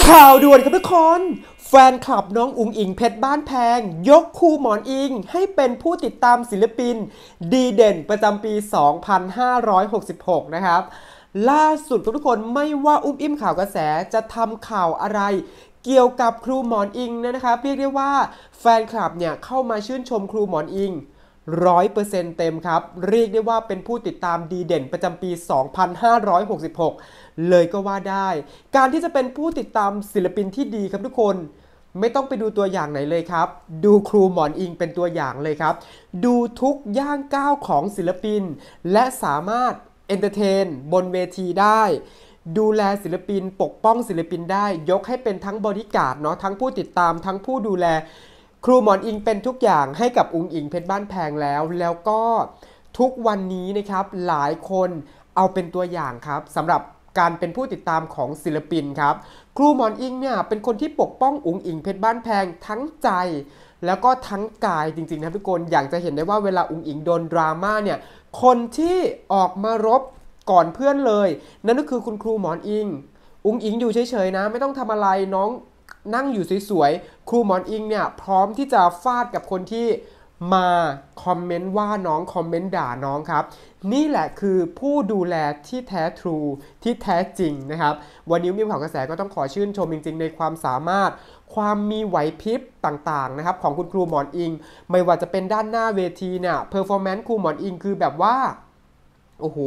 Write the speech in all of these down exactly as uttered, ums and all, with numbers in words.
ข่าวด่วนครับทุกคนแฟนคลับน้องอุ๋งอิงเพชรบ้านแพงยกครูหมอนอิงให้เป็นผู้ติดตามศิลปินดีเด่นประจำปี สองพันห้าร้อยหกสิบหก นะครับล่าสุดทุกคนไม่ว่าอุ้มอิ่มข่าวกระแสจะทำข่าวอะไรเกี่ยวกับครูหมอนอิงนะครับเรียกได้ว่าแฟนคลับเนี่ยเข้ามาชื่นชมครูหมอนอิงร้อยเปอร์เซ็นต์เต็มครับเรียกได้ว่าเป็นผู้ติดตามดีเด่นประจำปี สองพันห้าร้อยหกสิบหก เลยก็ว่าได้การที่จะเป็นผู้ติดตามศิลปินที่ดีครับทุกคนไม่ต้องไปดูตัวอย่างไหนเลยครับดูครูหมอนอิงเป็นตัวอย่างเลยครับดูทุกย่างก้าวของศิลปินและสามารถเอนเตอร์เทนบนเวทีได้ดูแลศิลปินปกป้องศิลปินได้ยกให้เป็นทั้งบอดี้การ์ดเนาะทั้งผู้ติดตามทั้งผู้ดูแลครูหมอนอิงเป็นทุกอย่างให้กับอุ๋งอิงเพชรบ้านแพงแล้วแล้วก็ทุกวันนี้นะครับหลายคนเอาเป็นตัวอย่างครับสำหรับการเป็นผู้ติดตามของศิลปินครับครูหมอนอิงเนี่ยเป็นคนที่ปกป้องอุ๋งอิงเพชรบ้านแพงทั้งใจแล้วก็ทั้งกายจริงๆนะทุกคนอย่างจะเห็นได้ว่าเวลาอุ๋งอิงโดนดราม่าเนี่ยคนที่ออกมารบก่อนเพื่อนเลยนั่นก็คือคุณครูหมอนอิงอุ๋งอิงอยู่เฉยๆนะไม่ต้องทำอะไรน้องนั่งอยู่สวยๆครูหมอนอิงเนี่ยพร้อมที่จะฟาดกับคนที่มาคอมเมนต์ว่าน้องคอมเมนต์ด่าน้องครับนี่แหละคือผู้ดูแลที่แท้ทรูที่แท้จริงนะครับวันนี้มีข่าวกระแสก็ต้องขอชื่นชมจริงๆในความสามารถความมีไหวพริบต่างๆนะครับของคุณครูหมอนอิงไม่ว่าจะเป็นด้านหน้าเวทีเนี่ยเพอร์ฟอร์แมนซ์ครูหมอนอิงคือแบบว่าโอ้โห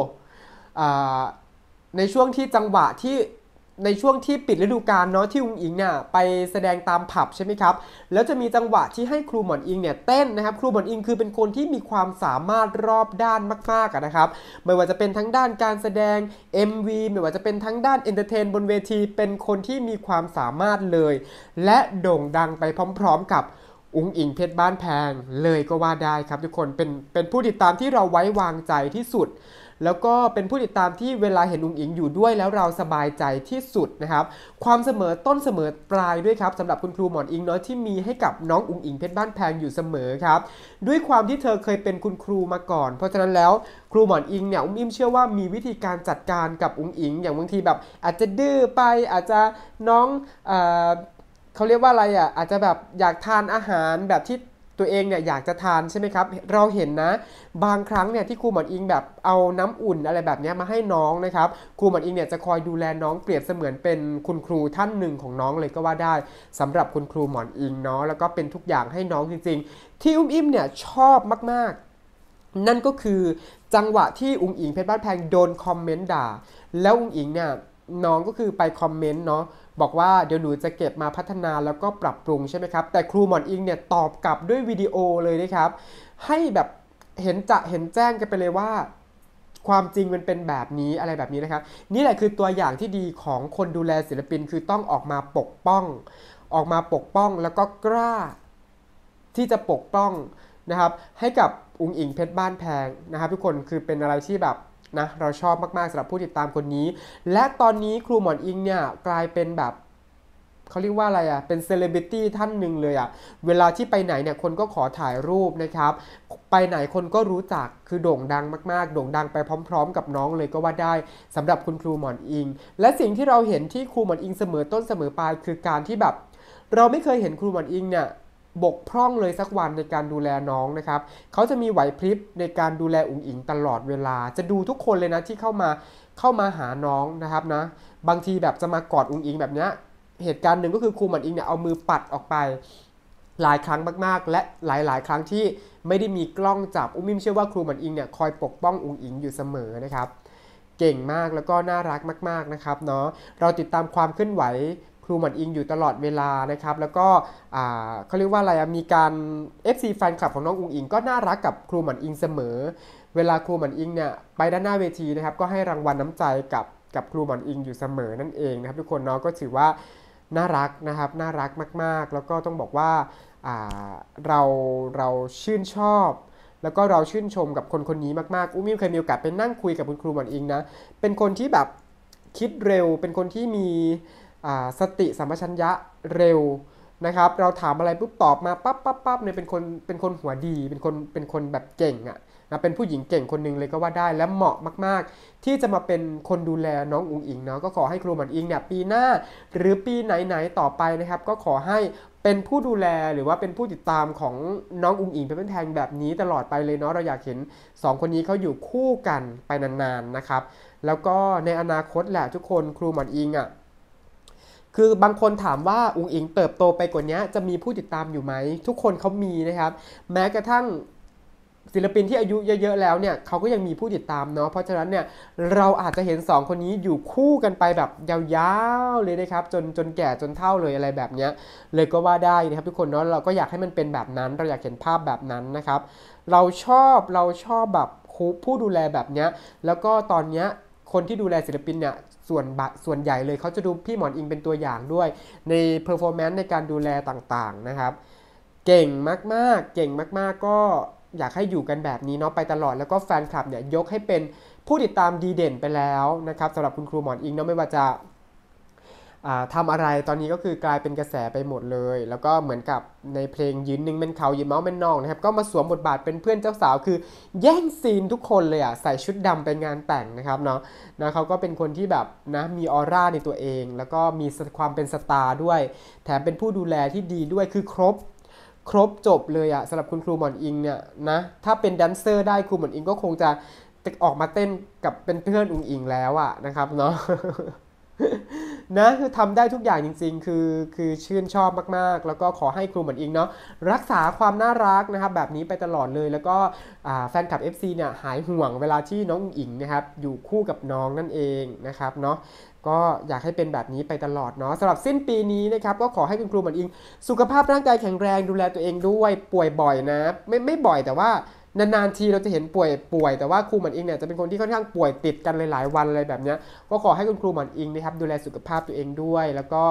ในช่วงที่จังหวะที่ในช่วงที่ปิดฤดูกาลเนาะที่อุ๋งอิงเนี่ยไปแสดงตามผับใช่ไหมครับแล้วจะมีจังหวะที่ให้ครูหมอนอิงเนี่ยเต้นนะครับครูหมอนอิงคือเป็นคนที่มีความสามารถรอบด้านมากๆนะครับไม่ว่าจะเป็นทั้งด้านการแสดง เอ็ม วี ไม่ว่าจะเป็นทั้งด้านเอนเตอร์เทนบนเวทีเป็นคนที่มีความสามารถเลยและโด่งดังไปพร้อมๆกับอุ๋งอิงเพชรบ้านแพงเลยก็ว่าได้ครับทุกคนเป็นเป็นผู้ติดตามที่เราไว้วางใจที่สุดแล้วก็เป็นผู้ติดตามที่เวลาเห็นอุ๋งอิงอยู่ด้วยแล้วเราสบายใจที่สุดนะครับความเสมอต้นเสมอปลายด้วยครับสำหรับคุณครูหมอนอิงเนาะที่มีให้กับน้องอุ๋งอิงเพชรบ้านแพงอยู่เสมอครับด้วยความที่เธอเคยเป็นคุณครูมาก่อนเพราะฉะนั้นแล้วครูหมอนอิงเนี่ยอุ้มอิ่มเชื่อว่ามีวิธีการจัดการกับอุ๋งอิงอย่างบางทีแบบอาจจะดื้อไปอาจจะน้องเอ่อเขาเรียกว่าอะไรอ่ะอาจจะแบบอยากทานอาหารแบบที่ตัวเองเนี่ยอยากจะทานใช่ไหมครับเราเห็นนะบางครั้งเนี่ยที่ครูหมอนอิงแบบเอาน้ำอุ่นอะไรแบบนี้มาให้น้องนะครับครูหมอนอิงเนี่ยจะคอยดูแลน้องเปรียบเสมือนเป็นคุณครูท่านหนึ่งของน้องเลยก็ว่าได้สำหรับคุณครูหมอนอิงเนาะแล้วก็เป็นทุกอย่างให้น้องจริงๆที่อุ้มอิ่มเนี่ยชอบมากๆนั่นก็คือจังหวะที่อุ๋งอิงเพชรบ้านแพงโดนคอมเมนต์ด่าแล้วอุ๋งอิงเนี่ยน้องก็คือไปคอมเมนต์เนาะบอกว่าเดี๋ยวหนูจะเก็บมาพัฒนาแล้วก็ปรับปรุงใช่ไหมครับแต่ครูหมอนอิงเนี่ยตอบกลับด้วยวิดีโอเลยนะครับให้แบบเห็นจะเห็นแจ้งกันไปเลยว่าความจริงมันเป็นแบบนี้อะไรแบบนี้นะครับนี่แหละคือตัวอย่างที่ดีของคนดูแลศิลปินคือต้องออกมาปกป้องออกมาปกป้องแล้วก็กล้าที่จะปกป้องนะครับให้กับอุ๋งอิงเพชรบ้านแพงนะครับทุกคนคือเป็นอะไรที่แบบนะเราชอบมากๆสำหรับผู้ติดตามคนนี้และตอนนี้ครูหมอนอิงเนี่ยกลายเป็นแบบเขาเรียกว่าอะไรอ่ะเป็นเซเลบริตี้ท่านหนึ่งเลยอ่ะเวลาที่ไปไหนเนี่ยคนก็ขอถ่ายรูปนะครับไปไหนคนก็รู้จักคือโด่งดังมากๆโด่งดังไปพร้อมๆกับน้องเลยก็ว่าได้สำหรับคุณครูหมอนอิงและสิ่งที่เราเห็นที่ครูหมอนอิงเสมอต้นเสมอปลายคือการที่แบบเราไม่เคยเห็นครูหมอนอิงเนี่ยบกพร่องเลยสักวันในการดูแลน้องนะครับเขาจะมีไหวพริบในการดูแลอุ๋งอิงตลอดเวลาจะดูทุกคนเลยนะที่เข้ามาเข้ามาหาน้องนะครับนะบางทีแบบจะมากอดอุ๋งอิงแบบนี้เหตุการณ์หนึ่งก็คือครูหมอนอิงเนี่ยเอามือปัดออกไปหลายครั้งมากๆและหลายๆครั้งที่ไม่ได้มีกล้องจับอุ้มอิ่มเชื่อว่าครูหมอนอิงเนี่ยคอยปกป้องอุ๋งอิงอยู่เสมอนะครับเก่งมากแล้วก็น่ารักมากๆนะครับเนาะเราติดตามความเคลื่อนไหวครูหมอนอิงอยู่ตลอดเวลานะครับแล้วก็เขาเรียกว่าอะไรมีการ เอฟ ซี แฟนคลับของน้องอุ๋งอิงก็น่ารักกับครูหมอนอิงเสมอเวลาครูหมอนอิงเนี่ยไปด้านหน้าเวทีนะครับก็ให้รางวัลน้ำใจกับกับครูหมอนอิงอยู่เสมอนั่นเองนะครับทุกคนเนาะก็ถือว่าน่ารักนะครับน่ารักมากๆแล้วก็ต้องบอกว่าเราเราชื่นชอบแล้วก็เราชื่นชมกับคนคนนี้มากๆอุ้มอิ่มเคยมีโอกาสไปนั่งคุยกับคุณครูหมอนอิงนะเป็นคนที่แบบคิดเร็วเป็นคนที่มีสติสัมปชัญญะเร็วนะครับเราถามอะไรปุ๊บตอบมาปั๊บปั๊บปั๊บเนี่ยเป็นคนเป็นคนหัวดีเป็นคนเป็นคนแบบเก่งอ่ะนะเป็นผู้หญิงเก่งคนหนึ่งเลยก็ว่าได้และเหมาะมากๆที่จะมาเป็นคนดูแลน้องอุ๋งอิงเนาะก็ขอให้ครูหมอนอิงเนี่ยปีหน้าหรือปีไหนๆต่อไปนะครับก็ขอให้เป็นผู้ดูแลหรือว่าเป็นผู้ติดตามของน้องอุ๋งอิงเป็นแทงแบบนี้ตลอดไปเลยเนาะเราอยากเห็นสองคนนี้เขาอยู่คู่กันไปนานๆนะครับแล้วก็ในอนาคตแหละทุกคนครูหมอนอิงอ่ะคือบางคนถามว่าอุ๋งอิงเติบโตไปกว่านี้จะมีผู้ติดตามอยู่ไหมทุกคนเขามีนะครับแม้กระทั่งศิลปินที่อายุเยอะๆแล้วเนี่ยเขาก็ยังมีผู้ติดตามเนาะเพราะฉะนั้นเนี่ยเราอาจจะเห็นสองคนนี้อยู่คู่กันไปแบบยาวๆเลยนะครับจนจนแก่จนเฒ่าเลยอะไรแบบนี้เลยก็ว่าได้นะครับทุกคนเนาะเราก็อยากให้มันเป็นแบบนั้นเราอยากเห็นภาพแบบนั้นนะครับเราชอบเราชอบแบบผู้ดูแลแบบนี้แล้วก็ตอนนี้คนที่ดูแลศิลปินเนี่ยส่วนส่วนใหญ่เลยเขาจะดูพี่หมอนอิงเป็นตัวอย่างด้วยในเพอร์ฟอร์แมนซ์ในการดูแลต่างๆนะครับเก่งมากๆเก่งมากๆก็อยากให้อยู่กันแบบนี้เนาะไปตลอดแล้วก็แฟนคลับเนี่ยยกให้เป็นผู้ติดตามดีเด่นไปแล้วนะครับสำหรับคุณครูหมอนอิงเนาะไม่ว่าจะทำอะไรตอนนี้ก็คือกลายเป็นกระแสไปหมดเลยแล้วก็เหมือนกับในเพลงยืนหนึ่งเป็นเขายืนเมาส์เป็นนองนะครับก็มาสวมบทบาทเป็นเพื่อนเจ้าสาวคือแย่งซีนทุกคนเลยอ่ะใส่ชุดดำไปงานแต่งนะครับเนาะนะเขาก็เป็นคนที่แบบนะมีออร่าในตัวเองแล้วก็มีความเป็นสตาร์ด้วยแถมเป็นผู้ดูแลที่ดีด้วยคือครบครบจบเลยอะสำหรับคุณครูหมอนอิงเนี่ยนะถ้าเป็นแดนเซอร์ได้ครูหมอนอิงก็คงจะออกมาเต้นกับเป็นเพื่อนอุ๋งอิงแล้วอะนะครับเนาะ นะคือทำได้ทุกอย่างจริงๆคือคือชื่นชอบมากๆแล้วก็ขอให้ครูหมอนอิงเนาะรักษาความน่ารักนะครับแบบนี้ไปตลอดเลยแล้วก็แฟนคลับ เอฟ ซี เนี่ยหายห่วงเวลาที่น้องอุ๋งอิงนะครับอยู่คู่กับน้องนั่นเองนะครับเนาะก็อยากให้เป็นแบบนี้ไปตลอดเนาะสำหรับสิ้นปีนี้นะครับก็ขอให้คุณครูหมอนอิงสุขภาพร่างกายแข็งแรงดูแลตัวเองด้วยป่วยบ่อยนะไม่ไม่บ่อยแต่ว่านานๆทีเราจะเห็นป่วยป่วยแต่ว่าครูหมอนอิงเนี่ยจะเป็นคนที่ค่อนข้างป่วยติดกันหลายๆวันอะไรแบบนี้ก็ขอให้คุณครูหมอนอิงนะครับดูแลสุขภาพตัวเองด้วยแล้วก็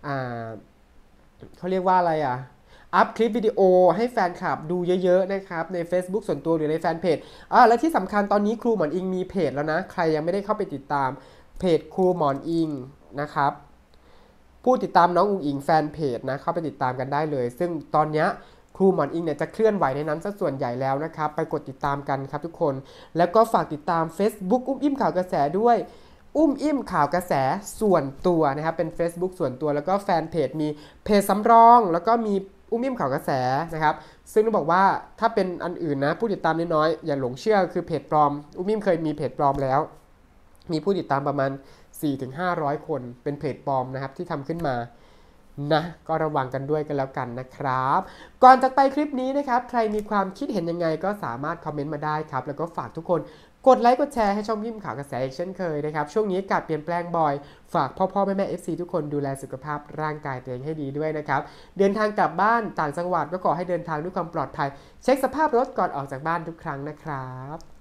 เขาเรียกว่าอะไรอ่ะอัพคลิปวิดีโอให้แฟนคลับดูเยอะๆนะครับใน Facebook ส่วนตัวหรือในแฟนเพจอ่าและที่สำคัญตอนนี้ครูหมอนอิงมีเพจแล้วนะใครยังไม่ได้เข้าไปติดตามเพจครูหมอนอิงนะครับผู้ติดตามน้องอุ๋งอิงแฟนเพจนะเข้าไปติดตามกันได้เลยซึ่งตอนนี้ครูหมอนอิงเนี่ยจะเคลื่อนไหวในนั้นซะส่วนใหญ่แล้วนะครับไปกดติดตามกันครับทุกคนแล้วก็ฝากติดตาม Facebook อุ้มอิ่มข่าวกระแสด้วยอุ้มอิ่มข่าวกระแสส่วนตัวนะครับเป็น Facebook ส่วนตัวแล้วก็แฟนเพจมีเพจสำรองแล้วก็มีอุ้มอิ่มข่าวกระแสนะครับซึ่งต้องบอกว่าถ้าเป็นอันอื่นนะผู้ติดตามน้อยๆอย่าหลงเชื่อคือเพจปลอมอุ้มอิ่มเคยมีเพจปลอมแล้วมีผู้ติดตามประมาณ สี่ถึงห้าร้อย คนเป็นเพจปลอมนะครับที่ทำขึ้นมานะก็ระวังกันด้วยกันแล้วกันนะครับก่อนจากไปคลิปนี้นะครับใครมีความคิดเห็นยังไงก็สามารถคอมเมนต์มาได้ครับแล้วก็ฝากทุกคนกดไลค์กดแชร์ให้ช่องยิ้มข่าวกระแสอีกเช่นเคยนะครับช่วงนี้อากาศเปลี่ยนแปลงบ่อยฝากพ่อพ่อแม่แม่ เอฟ ซี ทุกคนดูแลสุขภาพร่างกายตัวเองให้ดีด้วยนะครับเดินทางกลับบ้านต่างจังหวัดก็ขอให้เดินทางด้วยความปลอดภัยเช็คสภาพรถก่อนออกจากบ้านทุกครั้งนะครับ